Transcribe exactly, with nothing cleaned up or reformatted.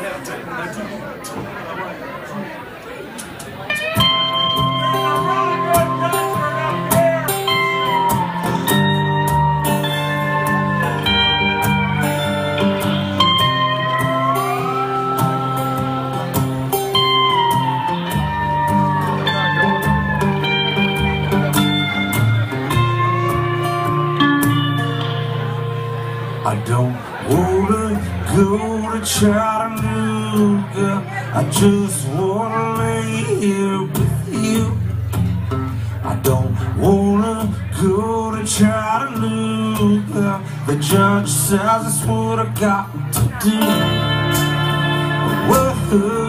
I don't wanna go to Chattanooga, I just wanna lay here with you. I don't wanna go to Chattanooga, the judge says that's what I got to do. Whoa.